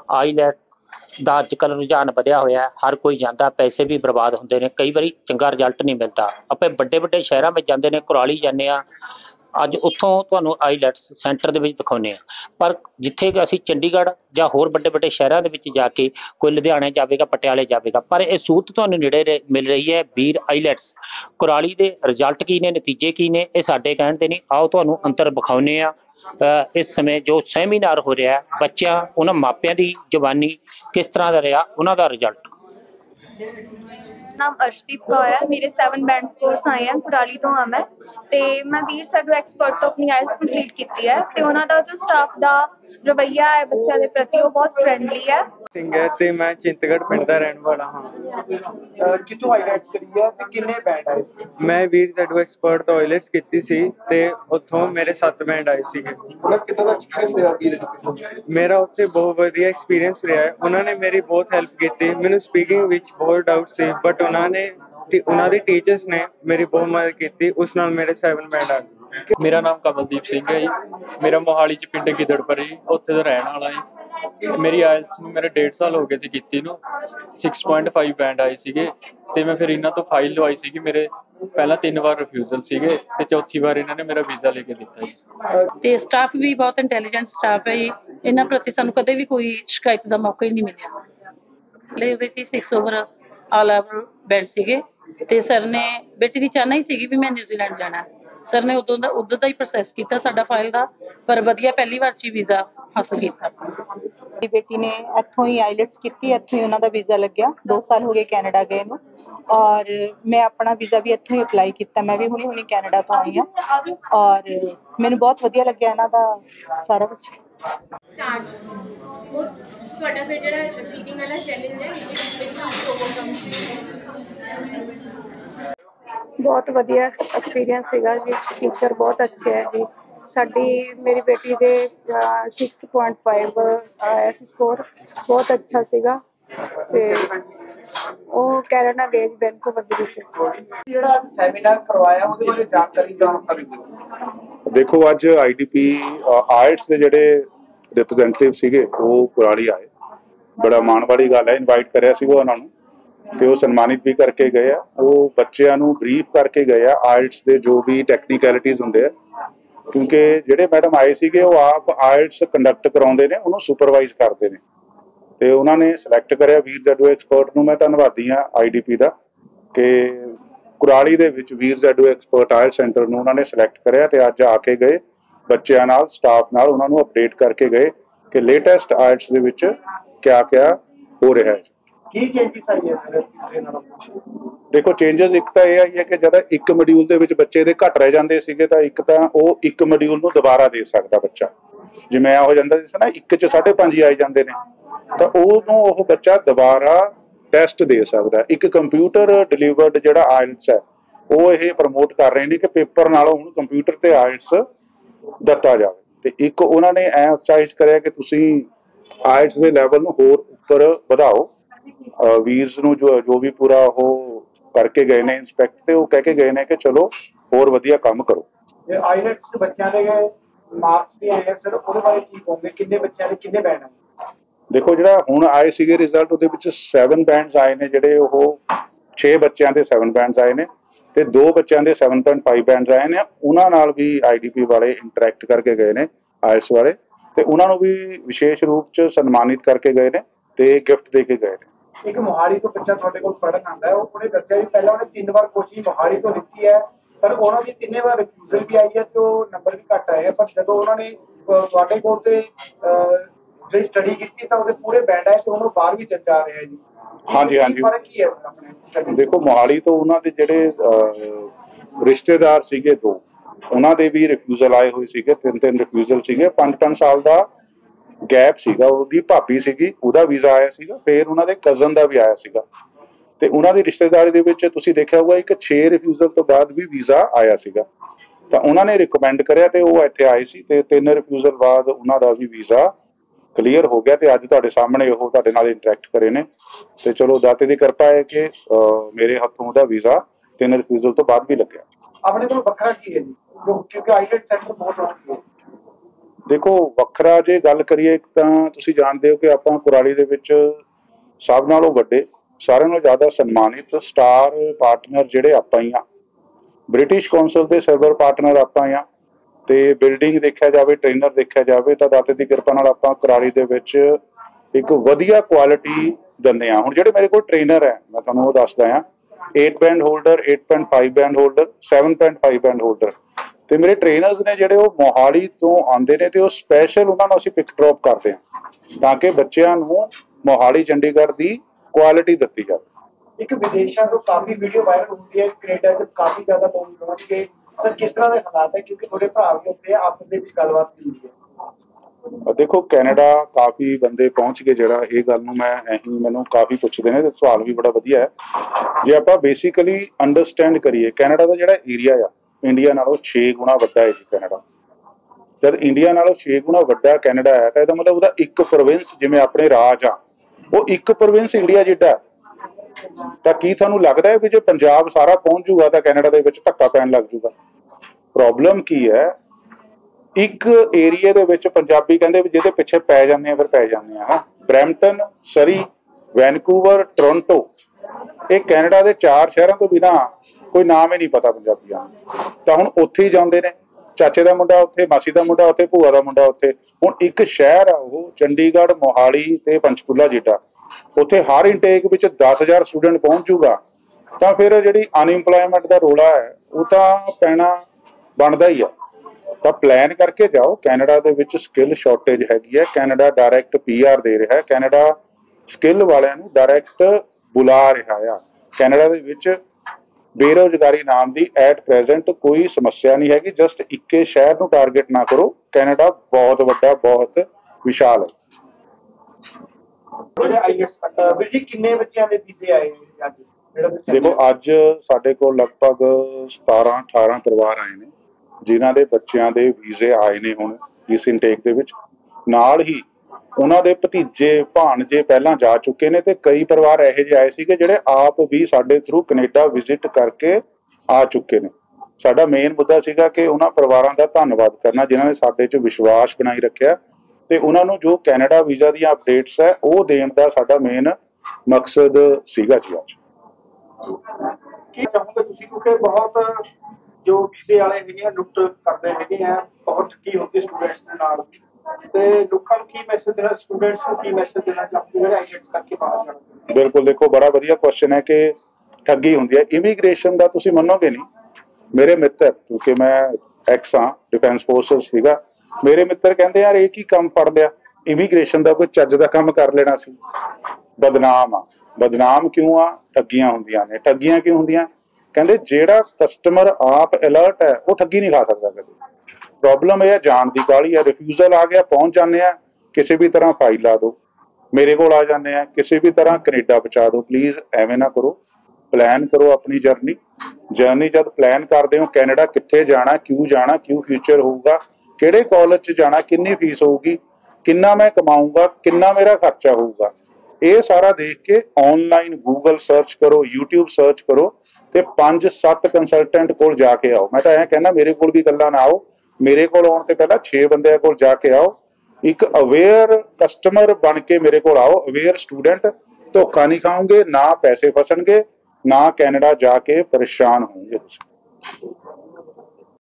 IELTS ਦਾ ਅੱਜ ਕੱਲ੍ਹ ਰੁਝਾਨ ਵਧਿਆ ਹੋਇਆ, ਹਰ ਕੋਈ ਜਾਂਦਾ, ਪੈਸੇ ਵੀ ਬਰਬਾਦ ਹੁੰਦੇ ਨੇ, ਕਈ ਵਾਰੀ ਚੰਗਾ ਰਿਜ਼ਲਟ ਨਹੀਂ ਮਿਲਦਾ। ਆਪਾਂ ਵੱਡੇ ਵੱਡੇ ਸ਼ਹਿਰਾਂ ਵਿੱਚ ਜਾਂਦੇ ਨੇ, ਕੁਰਾਲੀ ਜਾਂਦੇ ਹਾਂ, ਅੱਜ ਉੱਥੋਂ ਤੁਹਾਨੂੰ ਆਈਲੈਟਸ ਸੈਂਟਰ ਦੇ ਵਿੱਚ ਦਿਖਾਉਂਦੇ ਹਾਂ। ਪਰ ਜਿੱਥੇ ਕਿ ਅਸੀਂ ਚੰਡੀਗੜ੍ਹ ਜਾਂ ਹੋਰ ਵੱਡੇ ਵੱਡੇ ਸ਼ਹਿਰਾਂ ਦੇ ਵਿੱਚ ਜਾ ਕੇ, ਕੋਈ ਲੁਧਿਆਣੇ ਜਾਵੇਗਾ, ਪਟਿਆਲੇ ਜਾਵੇਗਾ, ਪਰ ਇਹ ਸਹੂਲਤ ਤੁਹਾਨੂੰ ਨੇੜੇ ਮਿਲ ਰਹੀ ਹੈ। ਵੀਰ ਆਈਲੈਟਸ ਕੁਰਾਲੀ ਦੇ ਰਿਜ਼ਲਟ ਕੀ ਨੇ, ਨਤੀਜੇ ਕੀ ਨੇ, ਇਹ ਸਾਡੇ ਕਹਿਣ ਦੇ ਨਹੀਂ, ਆਓ ਤੁਹਾਨੂੰ ਅੰਤਰ ਵਿਖਾਉਂਦੇ ਹਾਂ। ਇਸ ਸਮੇਂ ਜੋ ਸੈਮੀਨਾਰ ਹੋ ਰਿਹਾ, ਬੱਚਿਆਂ ਉਹਨਾਂ ਮਾਪਿਆਂ ਦੀ ਜ਼ੁਬਾਨੀ ਕਿਸ ਤਰ੍ਹਾਂ ਦਾ ਰਿਹਾ, ਉਹਨਾਂ ਦਾ ਰਿਜ਼ਲਟ। ਨਾਮ ਅਰਸ਼ਦੀਪ ਕੌਰ ਹੈ। ਮੇਰੇ 7 ਬੈਂਡਸ ਕੋਰਸ ਆਏ ਹਨ, ਕੁਰਾਲੀ ਤੋਂ ਹਾਂ ਮੈਂ। ਤੇ ਮੈਂ ਵੀਰ ਸੈਡੂ ਐਕਸਪਰਟ ਤੋਂ ਆਪਣੀ ਆਇਲਸ ਕੰਪਲੀਟ ਕੀਤੀ ਹੈ। ਤੇ ਉਹਨਾਂ ਦਾ ਜੋ ਸਟਾਫ ਦਾ ਰਵੱਈਆ ਹੈ ਬੱਚਿਆਂ ਦੇ ਪ੍ਰਤੀ, ਉਹ ਬਹੁਤ ਫਰੈਂਡਲੀ ਹੈ। ਸਿੰਘ ਹੈ ਤੇ ਮੈਂ ਚਿੰਤਗੜ੍ਹ ਪਿੰਡ ਦਾ ਰਹਿਣ ਵਾਲਾ ਹਾਂ। ਕਿੱਥੋਂ ਆਈਲੈਟਸ ਕਰੀ ਹੈ ਤੇ ਕਿੰਨੇ ਬੈਂਡ ਆਏ ਸੀ? ਮੈਂ ਵੀਰ ਸੈਡੂ ਐਕਸਪਰਟ ਤੋਂ ਆਈਲੈਟਸ ਕੀਤੀ ਸੀ ਤੇ ਉੱਥੋਂ ਮੇਰੇ 7 ਬੈਂਡ ਆਏ ਸੀਗੇ। ਮਤਲਬ ਕਿੱਦਾਂ ਦਾ ਐਕਸਪੀਰੀਅੰਸ ਰਿਹਾ ਵੀਰ ਐਜੂਕੇਸ਼ਨ? ਮੇਰਾ ਉੱਥੇ ਬਹੁਤ ਵਧੀਆ ਐਕਸਪੀਰੀਅੰਸ ਰਿਹਾ ਹੈ। ਉਹਨਾਂ ਨੇ ਮੇਰੀ ਬਹੁਤ ਹੈਲਪ ਕੀਤੀ। ਮੈਨੂੰ ਸਪੀਕਿੰਗ ਵਿੱਚ ਬਹੁਤ ਡਾਊਟ ਸੀ, ਬਟ ਉਹਨਾਂ ਦੇ ਟੀਚਰਸ ਨੇ ਮੇਰੀ ਬਹੁਤ ਮਦਦ ਕੀਤੀ। ਉਸ ਨਾਲ ਮੇਰੇ 7 ਬੈਂਡ ਆ ਗਏ। ਮੇਰਾ ਨਾਮ ਕਮਲਦੀਪ ਸਿੰਘ ਹੈ ਜੀ। ਮੇਰਾ ਮੋਹਾਲੀ ਚ ਪਿੰਡ ਗਿੱਦੜਪੁਰ ਜੀ, ਉੱਥੇ ਦਾ ਰਹਿਣ ਵਾਲਾ ਜੀ। ਮੇਰੀ ਆਇਲਸ ਨੂੰ ਮੇਰੇ 1.5 ਸਾਲ ਹੋ ਗਏ ਸੀ ਕੀਤੀ ਨੂੰ। 6.5 ਬੈਂਡ ਆਏ ਸੀਗੇ ਤੇ ਮੈਂ ਫਿਰ ਇਹਨਾਂ ਤੋਂ ਫਾਈਲ ਲਵਾਈ ਸੀਗੀ। ਮੇਰੇ ਪਹਿਲਾਂ 3 ਵਾਰ ਰਿਫਿਊਜ਼ਲ ਸੀਗੇ ਤੇ ਚੌਥੀ ਵਾਰ ਇਹਨਾਂ ਨੇ ਮੇਰਾ ਵੀਜ਼ਾ ਲੈ ਕੇ ਦਿੱਤਾ ਜੀ। ਤੇ ਸਟਾਫ ਵੀ ਬਹੁਤ ਇੰਟੈਲੀਜੈਂਟ ਸਟਾਫ ਹੈ ਜੀ। ਇਹਨਾਂ ਪ੍ਰਤੀ ਸਾਨੂੰ ਕਦੇ ਵੀ ਕੋਈ ਸ਼ਿਕਾਇਤ ਦਾ ਮੌਕਾ ਹੀ ਨਹੀਂ ਮਿਲਿਆ। ਹਲੇ ਉਹਦੇ ਸੀ 6 ਓਵਰ ਆਲ ਓਵਰ ਬੈਂਡ ਸੀਗੇ ਤੇ ਸਰ ਨੇ, ਬੇਟੀ ਦੀ ਚਾਹਨਾ ਹੀ ਸੀਗੀ ਵੀ ਮੈਂ ਨਿਊਜ਼ੀਲੈਂਡ ਜਾਣਾ। ਸਰ ਨੇ ਉਦੋਂ ਦਾ ਹੀ ਪ੍ਰੋਸੈਸ ਕੀਤਾ ਸਾਡਾ ਫਾਈਲ ਦਾ, ਪਰ ਵਧੀਆ ਪਹਿਲੀ ਵਾਰ 'ਚ ਹੀ ਵੀਜ਼ਾ ਹਾਸਲ ਕੀਤਾ। ਮੇਰੀ ਬੇਟੀ ਨੇ ਇੱਥੋਂ ਹੀ ਆਈਲੈਟਸ ਕੀਤੀ, ਇੱਥੋਂ ਹੀ ਉਹਨਾਂ ਦਾ ਵੀਜ਼ਾ ਲੱਗਿਆ। 2 ਸਾਲ ਹੋ ਗਏ ਕੈਨੇਡਾ ਗਏ ਨੂੰ, ਔਰ ਮੈਂ ਆਪਣਾ ਵੀਜ਼ਾ ਵੀ ਇੱਥੋਂ ਹੀ ਅਪਲਾਈ ਕੀਤਾ। ਮੈਂ ਵੀ ਹੁਣੀ ਕੈਨੇਡਾ ਤੋਂ ਆਈ ਹਾਂ ਔਰ ਮੈਨੂੰ ਬਹੁਤ ਵਧੀਆ ਲੱਗਿਆ ਇਹਨਾਂ ਦਾ ਸਾਰਾ ਕੁਛ। ਤੁਹਾਡਾ ਫਿਰ ਜਿਹੜਾ ਚੀਟਿੰਗ ਵਾਲਾ ਚੈਲੰਜ ਹੈ, ਬਹੁਤ ਵਧੀਆ ਐਕਸਪੀਰੀਅੰਸ ਸੀਗਾ ਜੀ। ਟੀਚਰ ਬਹੁਤ ਅੱਛੇ ਹੈ ਜੀ। ਮੇਰੀ ਬੇਟੀ ਦੇ 6.5 ਆਇਆ ਸੀ ਸਕੋਰ, ਬਹੁਤ ਅੱਛਾ ਸੀਗਾ। ਤੇ ਉਹ ਕੈਨੇਡਾ ਗਏ ਜੀ, ਵੈਨਕੂਵਰ ਦੇ ਵਿੱਚ। ਜਿਹੜਾ ਸੈਮੀਨਾਰ ਕਰਵਾਇਆ ਉਹਦੇ ਬਾਰੇ ਜਾਣਕਾਰੀ ਦਿਓ। ਦੇਖੋ, ਅੱਜ ਆਈਡੀਪੀ ਆਇਲਟਸ ਦੇ ਜਿਹੜੇ ਰਿਪਰੈਜ਼ੈਂਟੇਟਿਵ ਸੀਗੇ ਉਹ ਕੁਰਾਲੀ ਆਏ। ਬੜਾ ਮਾਣ ਵਾਲੀ ਗੱਲ ਹੈ। ਇਨਵਾਈਟ ਕਰਿਆ ਸੀਗਾ ਉਹਨਾਂ ਨੂੰ ਤੇ ਉਹ ਸਨਮਾਨਿਤ ਵੀ ਕਰਕੇ ਗਏ ਆ। ਉਹ ਬੱਚਿਆਂ ਨੂੰ ਬਰੀਫ ਕਰਕੇ ਗਏ ਆ ਆਇਲਟਸ ਦੇ ਜੋ ਵੀ ਟੈਕਨੀਕੈਲਿਟੀਜ਼ ਹੁੰਦੇ ਆ, ਕਿਉਂਕਿ ਜਿਹੜੇ ਮੈਡਮ ਆਏ ਸੀਗੇ ਉਹ ਆਪ ਆਇਲਟਸ ਕੰਡਕਟ ਕਰਾਉਂਦੇ ਨੇ, ਉਹਨੂੰ ਸੁਪਰਵਾਈਜ਼ ਕਰਦੇ ਨੇ। ਤੇ ਉਹਨਾਂ ਨੇ ਸਿਲੈਕਟ ਕਰਿਆ ਵੀਰ ਸੈਡੂ ਐਕਸਪਰਟ ਨੂੰ। ਮੈਂ ਧੰਨਵਾਦੀ ਹਾਂ ਆਈਡੀਪੀ ਦਾ ਕਿ ਕੁਰਾਲੀ ਦੇ ਵਿੱਚ ਵੀਰ ਸੈਡੂ ਐਕਸਪਰਟ ਆਇਲਟਸ ਸੈਂਟਰ ਨੂੰ ਉਹਨਾਂ ਨੇ ਸਿਲੈਕਟ ਕਰਿਆ ਤੇ ਅੱਜ ਆ ਕੇ ਗਏ ਬੱਚਿਆਂ ਨਾਲ, ਸਟਾਫ ਨਾਲ, ਉਹਨਾਂ ਨੂੰ ਅਪਡੇਟ ਕਰਕੇ ਗਏ ਕਿ ਲੇਟੈਸਟ ਆਇਲਟਸ ਦੇ ਵਿੱਚ ਕਿਆ ਹੋ ਰਿਹਾ ਹੈ। ਕੀ ਚੇਂਜਸ ਆਈ ਹੈ ਸਰ ਪਿਛਲੇ ਨਾਲੋਂ? ਦੇਖੋ, ਚੇਂਜਸ ਇੱਕ ਤਾਂ ਇਹ ਆਈ ਹੈ ਕਿ ਜਦੋਂ ਇੱਕ ਮੋਡਿਊਲ ਦੇ ਵਿੱਚ ਬੱਚੇ ਦੇ ਘੱਟ ਰਹਿ ਜਾਂਦੇ ਸੀਗੇ ਤਾਂ ਇੱਕ ਤਾਂ ਉਹ ਇੱਕ ਮੋਡਿਊਲ ਨੂੰ ਦੁਬਾਰਾ ਦੇ ਸਕਦਾ ਬੱਚਾ। ਜਿਵੇਂ ਆ ਹੋ ਜਾਂਦਾ ਸੀ ਨਾ, 1 'ਚ 5.5 ਹੀ ਆਈ ਜਾਂਦੇ ਨੇ, ਤਾਂ ਉਹਨੂੰ ਉਹ ਬੱਚਾ ਦੁਬਾਰਾ ਟੈਸਟ ਦੇ ਸਕਦਾ। ਇੱਕ ਕੰਪਿਊਟਰ ਡਿਲੀਵਰਡ ਜਿਹੜਾ ਆਇਲਟਸ ਹੈ, ਉਹ ਇਹ ਪ੍ਰਮੋਟ ਕਰ ਰਹੇ ਨੇ ਕਿ ਪੇਪਰ ਨਾਲੋਂ ਹੁਣ ਕੰਪਿਊਟਰ ਤੇ ਆਇਲਟਸ ਦਿੱਤਾ ਜਾਵੇ। ਤੇ ਇੱਕ ਉਹਨਾਂ ਨੇ ਐਮਫਸਾਈਜ਼ ਕਰਿਆ ਕਿ ਤੁਸੀਂ ਆਇਲਟਸ ਦੇ ਲੈਵਲ ਨੂੰ ਹੋਰ ਉੱਪਰ ਵਧਾਓ। ਵੀਰਸ ਨੂੰ ਜੋ ਵੀ ਪੂਰਾ ਉਹ ਕਰਕੇ ਗਏ ਨੇ ਇੰਸਪੈਕਟ, ਤੇ ਉਹ ਕਹਿ ਕੇ ਗਏ ਨੇ ਕਿ ਚਲੋ ਹੋਰ ਵਧੀਆ ਕੰਮ ਕਰੋ। ਆਈਲੈਟਸ ਬੱਚਿਆਂ ਦੇ ਮਾਰਕਸ ਵੀ ਆਏ ਸਰ, ਉਹਦੇ ਬਾਰੇ ਕੀ ਕਹੋਗੇ? ਕਿੰਨੇ ਬੱਚਿਆਂ ਦੇ ਕਿੰਨੇ ਬੈਂਡ ਆਏ? ਦੇਖੋ, ਜਿਹੜਾ ਹੁਣ ਆਏ ਸੀਗੇ ਰਿਜ਼ਲਟ, ਉਹਦੇ ਵਿੱਚ 7 ਬੈਂਡਸ ਆਏ ਨੇ। ਜਿਹੜੇ ਉਹ 6 ਬੱਚਿਆਂ ਦੇ 7 ਬੈਂਡਸ ਆਏ ਨੇ ਤੇ 2 ਬੱਚਿਆਂ ਦੇ 7.5 ਬੈਂਡਸ ਆਏ ਨੇ। ਉਹਨਾਂ ਨਾਲ ਵੀ ਆਈਡੀਪੀ ਵਾਲੇ ਇੰਟਰੈਕਟ ਕਰਕੇ ਗਏ ਨੇ ਆਇਲਟਸ ਵਾਲੇ, ਤੇ ਉਹਨਾਂ ਨੂੰ ਵੀ ਵਿਸ਼ੇਸ਼ ਰੂਪ 'ਚ ਸਨਮਾਨਿਤ ਕਰਕੇ ਗਏ ਨੇ ਤੇ ਗਿਫਟ ਦੇ ਕੇ ਗਏ ਨੇ। ਇੱਕ ਮੋਹਾਲੀ ਤੋਂ ਬੱਚਾ ਤੁਹਾਡੇ ਕੋਲ ਪੜ੍ਹਨ ਆਉਂਦਾ ਹੈ, ਉਹਨੇ ਦੱਸਿਆ ਵੀ ਪਹਿਲਾਂ ਉਹਨੇ 3 ਵਾਰ ਕੋਚਿੰਗ ਮੋਹਾਲੀ ਤੋਂ ਲਿੱਤੀ ਹੈ, ਪਰ ਉਹਨਾਂ ਦੀ 3 ਵਾਰ ਰਿਫਿਊਜ਼ਲ ਵੀ ਆਈ ਹੈ ਤੇ ਉਹ ਨੰਬਰ ਵੀ ਘੱਟ ਆਏ ਹੈ। ਪਰ ਜਦੋਂ ਉਹਨਾਂ ਨੇ ਤੁਹਾਡੇ ਕੋਲ ਤੇ ਜਿਹੜੀ ਸਟੱਡੀ ਕੀਤੀ ਤਾਂ ਉਹਦੇ ਪੂਰੇ ਬੈਂਡ ਆਏ ਤੇ ਉਹਨੂੰ ਬਾਹਰ ਵੀ ਜਾ ਰਿਹਾ ਜੀ। ਹਾਂਜੀ। ਫਰਕ ਕੀ ਹੈ ਆਪਣੇ? ਦੇਖੋ, ਮੋਹਾਲੀ ਤੋਂ ਉਹਨਾਂ ਦੇ ਜਿਹੜੇ ਰਿਸ਼ਤੇਦਾਰ ਸੀਗੇ 2, ਉਹਨਾਂ ਦੇ ਵੀ ਰਿਫਿਊਜ਼ਲ ਆਏ ਹੋਏ ਸੀਗੇ। 3 ਰਿਫਿਊਜ਼ਲ ਸੀਗੇ। 5 ਸਾਲ ਦਾ ਗੈਪ ਸੀਗਾ। ਉਹਦੀ ਭਾਬੀ ਸੀਗੀ, ਉਹਦਾ ਵੀਜ਼ਾ ਆਇਆ ਸੀਗਾ, ਫਿਰ ਉਹਨਾਂ ਦੇ ਕਜ਼ਨ ਦਾ ਵੀ ਆਇਆ ਸੀਗਾ। ਤੇ ਉਹਨਾਂ ਦੀ ਰਿਸ਼ਤੇਦਾਰੀ ਦੇ ਵਿੱਚ ਤੁਸੀਂ ਦੇਖਿਆ ਹੋਊਗਾ ਇੱਕ 6 ਰਿਫਿਊਜ਼ਲ ਤੋਂ ਬਾਅਦ ਵੀ ਵੀਜ਼ਾ ਆਇਆ ਸੀਗਾ। ਤਾਂ ਉਹਨਾਂ ਨੇ ਰਿਕਮੈਂਡ ਕਰਿਆ ਤੇ ਉਹ ਇੱਥੇ ਆਏ ਸੀ ਤੇ 3 ਰਿਫਿਊਜ਼ਲ ਬਾਅਦ ਉਹਨਾਂ ਦਾ ਵੀ ਵੀਜ਼ਾ ਕਲੀਅਰ ਹੋ ਗਿਆ ਤੇ ਅੱਜ ਤੁਹਾਡੇ ਸਾਹਮਣੇ ਉਹ ਤੁਹਾਡੇ ਨਾਲ ਇੰਟਰੈਕਟ ਕਰੇ ਨੇ। ਤੇ ਚਲੋ ਦਾਤੇ ਦੀ ਕਿਰਪਾ ਹੈ ਕਿ ਮੇਰੇ ਹੱਥੋਂ ਉਹਦਾ ਵੀਜ਼ਾ 3 ਰਿਫਿਊਜ਼ਲ ਤੋਂ ਬਾਅਦ ਵੀ ਲੱਗਿਆ। ਆਪਣੇ ਕੋਲ ਵੱਖਰਾ ਕੀ ਹੈ ਜੀ, ਕਿਉਂਕਿ ਆਈਲੈਟ ਸੈਂਟਰ ਬਹੁਤ ਦੇਖੋ ਵੱਖਰਾ ਜੇ ਗੱਲ ਕਰੀਏ, ਇੱਕ ਤਾਂ ਤੁਸੀਂ ਜਾਣਦੇ ਹੋ ਕਿ ਆਪਾਂ ਕੁਰਾਲੀ ਦੇ ਵਿੱਚ ਸਭ ਨਾਲੋਂ ਵੱਡੇ, ਸਾਰਿਆਂ ਨਾਲੋਂ ਜ਼ਿਆਦਾ ਸਨਮਾਨਿਤ ਸਟਾਰ ਪਾਰਟਨਰ ਜਿਹੜੇ ਆਪਾਂ ਹੀ ਆ। ਬ੍ਰਿਟਿਸ਼ ਕੌਂਸਲ ਦੇ ਸਰਵਰ ਪਾਰਟਨਰ ਆਪਾਂ ਹੀ ਆ। ਤੇ ਬਿਲਡਿੰਗ ਦੇਖਿਆ ਜਾਵੇ, ਟ੍ਰੇਨਰ ਦੇਖਿਆ ਜਾਵੇ ਤਾਂ ਦਾਤੇ ਦੀ ਕਿਰਪਾ ਨਾਲ ਆਪਾਂ ਕੁਰਾਲੀ ਦੇ ਵਿੱਚ ਇੱਕ ਵਧੀਆ ਕੁਆਲਿਟੀ ਦਿੰਦੇ ਹਾਂ। ਹੁਣ ਜਿਹੜੇ ਮੇਰੇ ਕੋਲ ਟ੍ਰੇਨਰ ਹੈ ਮੈਂ ਤੁਹਾਨੂੰ ਉਹ ਦੱਸਦਾ ਹਾਂ, 8 band holder, 8.5 band holder, 7.5 band holder. ਤੇ ਮੇਰੇ ਟ੍ਰੇਨਰਸ ਨੇ ਜਿਹੜੇ ਉਹ ਮੋਹਾਲੀ ਤੋਂ ਆਉਂਦੇ ਨੇ ਤੇ ਉਹ ਸਪੈਸ਼ਲ ਉਹਨਾਂ ਨੂੰ ਅਸੀਂ ਪਿਕ ਡ੍ਰੌਪ ਕਰਦੇ ਹਾਂ ਤਾਂ ਕਿ ਬੱਚਿਆਂ ਨੂੰ ਮੋਹਾਲੀ ਚੰਡੀਗੜ੍ਹ ਦੀ ਕੁਆਲਿਟੀ ਦਿੱਤੀ ਜਾਵੇ। ਇੱਕ ਵਿਦੇਸ਼ਾਂ ਤੋਂ ਕਾਫੀ ਵੀਡੀਓ ਵਾਇਰਲ ਹੁੰਦੀ ਹੈ, ਕੈਨੇਡਾ ਚ ਕਾਫੀ ਜ਼ਿਆਦਾ ਲੋਕ ਪਹੁੰਚਗੇ ਸਰ, ਕਿਸ ਤਰ੍ਹਾਂ ਦੇ ਹਾਲਾਤ ਹੈ? ਕਿਉਂਕਿ ਤੁਹਾਡੇ ਭਰਾ ਵੀ ਉੱਥੇ ਆਪਸ ਦੇ ਵਿੱਚ ਗੱਲਬਾਤ ਹੁੰਦੀ ਹੈ। ਦੇਖੋ ਕੈਨੇਡਾ ਕਾਫੀ ਬੰਦੇ ਪਹੁੰਚ ਗਏ, ਜਿਹੜਾ ਇਹ ਗੱਲ ਨੂੰ ਮੈਨੂੰ ਕਾਫੀ ਪੁੱਛਦੇ ਨੇ ਤੇ ਸਵਾਲ ਵੀ ਬੜਾ ਵਧੀਆ ਹੈ। ਜੇ ਆਪਾਂ ਬੇਸਿਕਲੀ ਅੰਡਰਸਟੈਂਡ ਕਰੀਏ, ਕੈਨੇਡਾ ਦਾ ਜਿਹੜਾ ਏਰੀਆ ਆ ਇੰਡੀਆ ਨਾਲੋਂ 6 ਗੁਣਾ ਵੱਡਾ ਹੈ ਜੀ ਕੈਨੇਡਾ। ਜਦ ਇੰਡੀਆ ਨਾਲੋਂ 6 ਗੁਣਾ ਵੱਡਾ ਕੈਨੇਡਾ ਹੈ ਤਾਂ ਇਹਦਾ ਮਤਲਬ ਉਹਦਾ ਇੱਕ ਪ੍ਰੋਵਿੰਸ, ਜਿਵੇਂ ਆਪਣੇ ਰਾਜ ਆ ਉਹ ਇੱਕ ਪ੍ਰੋਵਿੰਸ ਇੰਡੀਆ ਜਿੱਡਾ। ਤਾਂ ਕੀ ਤੁਹਾਨੂੰ ਲੱਗਦਾ ਹੈ ਵੀ ਜੇ ਪੰਜਾਬ ਸਾਰਾ ਪਹੁੰਚ ਜੂਗਾ ਤਾਂ ਕੈਨੇਡਾ ਦੇ ਵਿੱਚ ਧੱਕਾ ਪੈਣ ਲੱਗ ਜੂਗਾ? ਪ੍ਰੋਬਲਮ ਕੀ ਹੈ, ਇੱਕ ਏਰੀਏ ਦੇ ਵਿੱਚ ਪੰਜਾਬੀ ਕਹਿੰਦੇ ਵੀ ਜਿਹਦੇ ਪਿੱਛੇ ਪੈ ਜਾਂਦੇ ਆ ਫਿਰ ਪੈ ਜਾਂਦੇ ਆ। ਬਰੈਂਪਟਨ, ਸਰੀ, ਵੈਨਕੂਵਰ, ਟੋਰਾਂਟੋ, ਇਹ ਕੈਨੇਡਾ ਦੇ 4 ਸ਼ਹਿਰਾਂ ਤੋਂ ਬਿਨਾਂ ਕੋਈ ਨਾਮ ਹੀ ਨਹੀਂ ਪਤਾ ਪੰਜਾਬੀਆਂ ਨੂੰ। ਤਾਂ ਹੁਣ ਉੱਥੇ ਹੀ ਜਾਂਦੇ ਨੇ, ਚਾਚੇ ਦਾ ਮੁੰਡਾ ਉੱਥੇ, ਮਾਸੀ ਦਾ ਮੁੰਡਾ ਉੱਥੇ, ਭੂਆ ਦਾ ਮੁੰਡਾ ਉੱਥੇ। ਹੁਣ ਇੱਕ ਸ਼ਹਿਰ ਆ ਉਹ ਚੰਡੀਗੜ੍ਹ, ਮੋਹਾਲੀ ਤੇ ਪੰਚਕੂਲਾ ਜਿੱਡਾ, ਉੱਥੇ ਹਰ ਇਨਟੇਕ ਵਿੱਚ 10,000 ਸਟੂਡੈਂਟ ਪਹੁੰਚ ਜੂਗਾ ਤਾਂ ਫਿਰ ਜਿਹੜੀ ਅਨਇੰਪਲੋਇਮੈਂਟ ਦਾ ਰੋਲਾ ਹੈ ਉਹ ਤਾਂ ਪੈਣਾ ਬਣਦਾ ਹੀ ਆ। ਤਾਂ ਪਲਾਨ ਕਰਕੇ ਜਾਓ। ਕੈਨੇਡਾ ਦੇ ਵਿੱਚ ਸਕਿੱਲ ਸ਼ਾਰਟੇਜ ਹੈਗੀ ਹੈ, ਕੈਨੇਡਾ ਡਾਇਰੈਕਟ PR ਦੇ ਰਿਹਾ ਹੈ, ਕੈਨੇਡਾ ਸਕਿੱਲ ਵਾਲਿਆਂ ਨੂੰ ਡਾਇਰੈਕਟ ਬੁਲਾ ਰਿਹਾ ਆ। ਕੈਨੇਡਾ ਦੇ ਵਿੱਚ ਬੇਰੁਜ਼ਗਾਰੀ ਨਾਮ ਦੀ ਐਟ ਪ੍ਰੈਜ਼ੈਂਟ ਕੋਈ ਸਮੱਸਿਆ ਨਹੀਂ ਹੈਗੀ। ਜਸਟ ਇੱਕੇ ਸ਼ਹਿਰ ਨੂੰ ਟਾਰਗੇਟ ਨਾ ਕਰੋ, ਕੈਨੇਡਾ ਬਹੁਤ ਵੱਡਾ, ਬਹੁਤ ਵਿਸ਼ਾਲ ਹੈ। ਵੀਰ ਜੀ ਕਿੰਨੇ ਬੱਚਿਆਂ ਦੇ ਵੀਜ਼ੇ ਆਏ ਅੱਜ? ਦੇਖੋ ਅੱਜ ਸਾਡੇ ਕੋਲ ਲਗਭਗ 17-18 ਪਰਿਵਾਰ ਆਏ ਨੇ ਜਿਨ੍ਹਾਂ ਦੇ ਬੱਚਿਆਂ ਦੇ ਵੀਜ਼ੇ ਆਏ ਨੇ ਹੁਣ ਇਸ ਇਨਟੇਕ ਦੇ ਵਿੱਚ। ਨਾਲ ਹੀ ਉਹਨਾਂ ਦੇ ਭਤੀਜੇ ਭਾਣਜੇ ਪਹਿਲਾਂ ਜਾ ਚੁੱਕੇ ਨੇ ਤੇ ਕਈ ਪਰਿਵਾਰ ਇਹੋ ਜਿਹੇ ਆਏ ਸੀਗੇ ਜਿਹੜੇ ਆਪ ਵੀ ਸਾਡੇ ਥਰੂ ਕੈਨੇਡਾ ਵਿਜ਼ਿਟ ਕਰਕੇ ਆ ਚੁੱਕੇ ਨੇ। ਸਾਡਾ ਮੇਨ ਮੁੱਦਾ ਸੀਗਾ ਕਿ ਉਹਨਾਂ ਪਰਿਵਾਰਾਂ ਦਾ ਧੰਨਵਾਦ ਕਰਨਾ ਜਿਨ੍ਹਾਂ ਨੇ ਸਾਡੇ 'ਚ ਵਿਸ਼ਵਾਸ ਬਣਾਈ ਰੱਖਿਆ ਤੇ ਉਹਨਾਂ ਨੂੰ ਜੋ ਕੈਨੇਡਾ ਵੀਜ਼ਾ ਦੀਆਂ ਅਪਡੇਟਸ ਹੈ ਉਹ ਦੇਣ ਦਾ ਸਾਡਾ ਮੇਨ ਮਕਸਦ ਸੀਗਾ ਜੀ। ਅੱਜ ਕੀ ਚਾਹੋਗੇ ਤੁਸੀਂ, ਕਿਉਂਕਿ ਬਹੁਤ ਜੋ ਵੀਜ਼ੇ ਵਾਲੇ ਹੈਗੇ ਆ ਲੁੱਟ ਕਰਦੇ ਹੈਗੇ ਆ, ਬਹੁਤ ਠੱਗੀ ਹੁੰਦੀ ਸਟੂਡੈਂਟਸ ਦੇ ਨਾਲ, ਤੇ ਲੋਕਾਂ ਨੂੰ ਕੀ ਮੈਸੇਜ ਦੇਣਾ, ਸਟੂਡੈਂਟਸ ਨੂੰ ਕੀ ਮੈਸੇਜ ਦੇਣਾ ਚਾਹੁੰਦੇ ਜਿਹੜੇ ਆਈਲੈਟਸ ਕਰਕੇ ਬਾਹਰ ਜਾਣਾ? ਬਿਲਕੁਲ, ਦੇਖੋ ਬੜਾ ਵਧੀਆ ਕੁਐਸਚਨ ਹੈ ਕਿ ਠੱਗੀ ਹੁੰਦੀ ਹੈ। ਇਮੀਗ੍ਰੇਸ਼ਨ ਦਾ ਤੁਸੀਂ ਮੰਨੋਗੇ ਨਹੀਂ, ਮੇਰੇ ਮਿੱਤਰ, ਕਿਉਂਕਿ ਮੈਂ ਐਕਸ ਹਾਂ, ਡਿਫੈਂਸ ਫੋਰਸਿਸ ਸੀਗਾ, ਮੇਰੇ ਮਿੱਤਰ ਕਹਿੰਦੇ ਯਾਰ ਇਹ ਕੀ ਕੰਮ ਫੜ ਲਿਆ, ਇਮੀਗ੍ਰੇਸ਼ਨ ਦਾ ਕੋਈ ਚੱਜ ਦਾ ਕੰਮ ਕਰ ਲੈਣਾ ਸੀ। ਬਦਨਾਮ ਆ। ਬਦਨਾਮ ਕਿਉਂ ਆ? ਠੱਗੀਆਂ ਹੁੰਦੀਆਂ ਨੇ। ਠੱਗੀਆਂ ਕਿਉਂ ਹੁੰਦੀਆਂ? ਕਹਿੰਦੇ ਜਿਹੜਾ ਕਸਟਮਰ ਆਪ ਅਲਰਟ ਹੈ ਉਹ ਠੱਗੀ ਨਹੀਂ ਖਾ ਸਕਦਾ ਕਦੇ। ਪ੍ਰੋਬਲਮ ਇਹ ਹੈ ਜਾਣ ਦੀ ਕਾਹਲੀ ਹੈ। ਰਿਫਿਊਜ਼ਲ ਆ ਗਿਆ, ਪਹੁੰਚ ਜਾਂਦੇ ਆ, ਕਿਸੇ ਵੀ ਤਰ੍ਹਾਂ ਫਾਈਲ ਲਾ ਦਿਓ, ਮੇਰੇ ਕੋਲ ਆ ਜਾਂਦੇ ਆ, ਕਿਸੇ ਵੀ ਤਰ੍ਹਾਂ ਕੈਨੇਡਾ ਪਹੁੰਚਾ ਦਿਓ। ਪਲੀਜ਼ ਐਵੇਂ ਨਾ ਕਰੋ, ਪਲਾਨ ਕਰੋ ਆਪਣੀ ਜਰਨੀ। ਜਦ ਪਲਾਨ ਕਰਦੇ ਹੋ ਕੈਨੇਡਾ ਕਿੱਥੇ ਜਾਣਾ, ਕਿਉਂ ਫਿਊਚਰ ਹੋਊਗਾ, ਕਿਹੜੇ ਕਾਲਜ 'ਚ ਜਾਣਾ, ਕਿੰਨੀ ਫੀਸ ਹੋਊਗੀ, ਕਿੰਨਾ ਮੈਂ ਕਮਾਊਂਗਾ, ਕਿੰਨਾ ਮੇਰਾ ਖਰਚਾ ਹੋਊਗਾ, ਇਹ ਸਾਰਾ ਦੇਖ ਕੇ ਆਨਲਾਈਨ ਗੂਗਲ ਸਰਚ ਕਰੋ, YouTube ਸਰਚ ਕਰੋ ਤੇ 5-7 ਕੰਸਲਟੈਂਟ ਕੋਲ ਜਾ ਕੇ ਆਓ। ਮੈਂ ਤਾਂ ਐਂ ਕਹਿੰਦਾ ਮੇਰੇ ਕੋਲ ਵੀ ਗੱਲਾਂ ਨਾ ਆਓ, ਮੇਰੇ ਕੋਲ ਆਉਣ ਤੋਂ ਪਹਿਲਾਂ 6 ਬੰਦਿਆਂ ਕੋਲ ਜਾ ਕੇ ਆਓ। ਇੱਕ ਅਵੇਅਰ ਕਸਟਮਰ ਬਣ ਕੇ ਮੇਰੇ ਕੋਲ ਆਓ, ਅਵੇਅਰ ਸਟੂਡੈਂਟ। ਧੋਖਾ ਨਹੀਂ ਖਾਓਗੇ, ਨਾ ਪੈਸੇ ਫਸਣਗੇ, ਨਾ ਕੈਨੇਡਾ ਜਾ ਕੇ ਪਰੇਸ਼ਾਨ ਹੋਣਗੇ ਤੁਸੀਂ।